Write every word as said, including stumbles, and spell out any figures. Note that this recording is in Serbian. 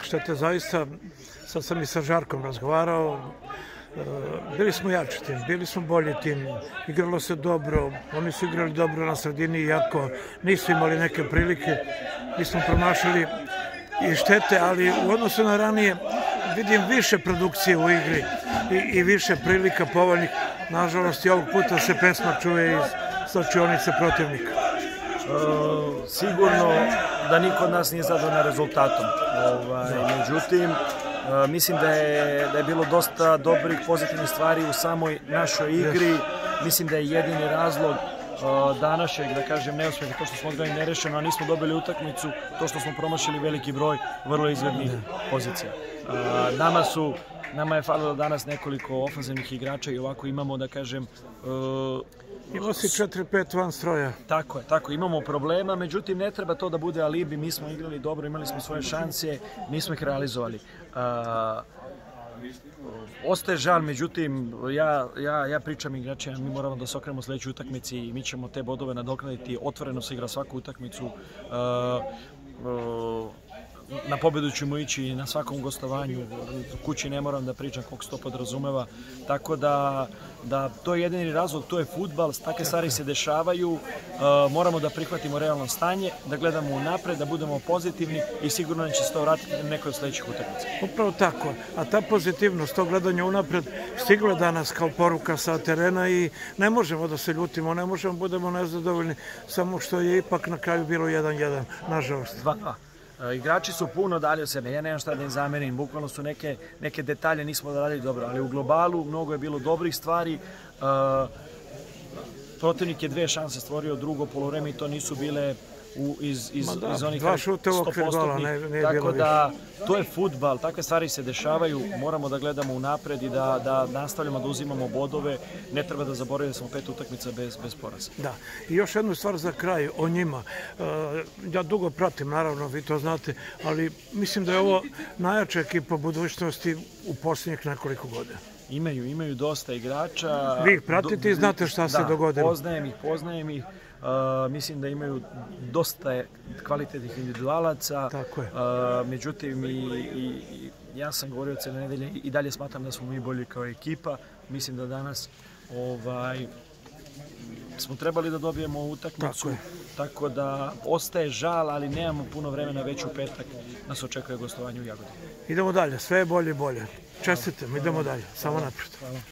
štete zaista, sad sam i sa Žarkom razgovarao, bili smo jači tim, bili smo bolji tim, igralo se dobro, oni su igrali dobro na sredini, iako nisu imali neke prilike, mi smo promašili i štete, ali u odnosu na ranije vidim više produkcije u igri i, i više prilika povoljnih. Nažalost, i ovog puta se pesma čuje iz slačionice protivnika. E, sigurno da niko od nas nije zadovoljan rezultatom. Ovaj, međutim, e, mislim da je, da je bilo dosta dobrih, pozitivnih stvari u samoj našoj igri. Mislim da je jedini razlog današnjeg, da kažem, neuspjeha, to što smo odgledali nerešeno, a nismo dobili utakmicu, to što smo promašili veliki broj vrlo izglednih pozicija. Nama su, nama je falilo danas nekoliko ofanzivnih igrača i ovako imamo, da kažem... Imamo si četiri pet van stroja. Tako je, tako, imamo problema, međutim ne treba to da bude alibi, mi smo igrali dobro, imali smo svoje šanse, nismo ih realizovali. Ostaje žal, međutim, ja, ja, ja pričam igračima, mi moramo da se okrenemo u sljedećoj utakmici i mi ćemo te bodove nadoknaditi, otvoreno se igra svaku utakmicu, uh, uh, na pobedu ćemo ići na svakom gostovanju, kući ne moram da pričam koliko se to podrazumeva, tako da, da to je jedini razlog, to je fudbal, takve stvari se dešavaju, uh, moramo da prihvatimo realno stanje, da gledamo unapred, da budemo pozitivni i sigurno će se to vratiti na nekoj od sljedećih utakmica. Upravo tako, a ta pozitivnost, to gledanje unapred stigla danas kao poruka sa terena i ne možemo da se ljutimo, ne možemo budemo nezadovoljni, samo što je ipak na kraju bilo jedan jedan, nažalost. dva dva. Igrači su puno dalje od sebe, ja nemam šta da im zamerim, bukvalno su neke, neke detalje nismo da radili dobro, ali u globalu mnogo je bilo dobrih stvari. Uh, protivnik je dve šanse stvorio drugo polovreme i to nisu bile u, iz, iz, da, iz onih sto posto, ne, ne tako da to je fudbal, takve stvari se dešavaju, moramo da gledamo unapred i da, da nastavljamo da uzimamo bodove, ne treba da zaboravimo da smo pet utakmica bez, bez poraza. Da, i još jednu stvar za kraj o njima, uh, ja dugo pratim, naravno, vi to znate, ali mislim da je ovo najjača ekipa budućnosti u posljednjih nekoliko godina. Imaju, imaju dosta igrača. Vi ih pratite i znate šta se dogodilo. Da, poznajem ih, poznajem ih. Uh, mislim da imaju dosta kvalitetnih individualaca. Tako je. Uh, međutim, i, i, i ja sam govorio cijele nedelje i dalje smatram da smo mi bolji kao ekipa. Mislim da danas ovaj, smo trebali da dobijemo utakmicu. Tako, tako da ostaje žal, ali nemamo puno vremena, već u petak nas očekuje gostovanje u Jagodini. Idemo dalje, sve je bolje i bolje. Čestitam, idemo dalje, samo naprijed.